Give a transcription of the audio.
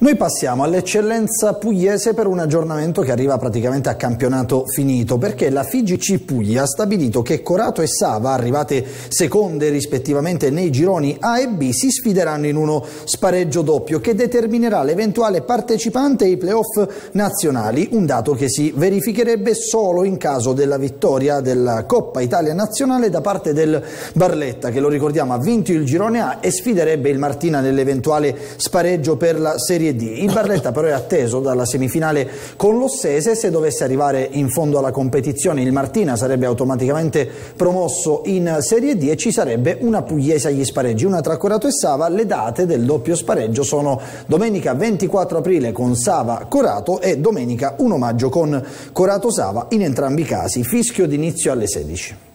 Noi passiamo all'eccellenza pugliese per un aggiornamento che arriva praticamente a campionato finito, perché la FIGC Puglia ha stabilito che Corato e Sava, arrivate seconde rispettivamente nei gironi A e B, si sfideranno in uno spareggio doppio che determinerà l'eventuale partecipante ai playoff nazionali, un dato che si verificherebbe solo in caso della vittoria della Coppa Italia Nazionale da parte del Barletta, che lo ricordiamo ha vinto il girone A e sfiderebbe il Martina nell'eventuale spareggio per la Serie D. Il Barletta però è atteso dalla semifinale con l'Ossese. Se dovesse arrivare in fondo alla competizione il Martina sarebbe automaticamente promosso in Serie D e ci sarebbe una pugliese agli spareggi, una tra Corato e Sava. Le date del doppio spareggio sono domenica 24 aprile con Sava-Corato e domenica 1 maggio con Corato-Sava, in entrambi i casi fischio d'inizio alle 16.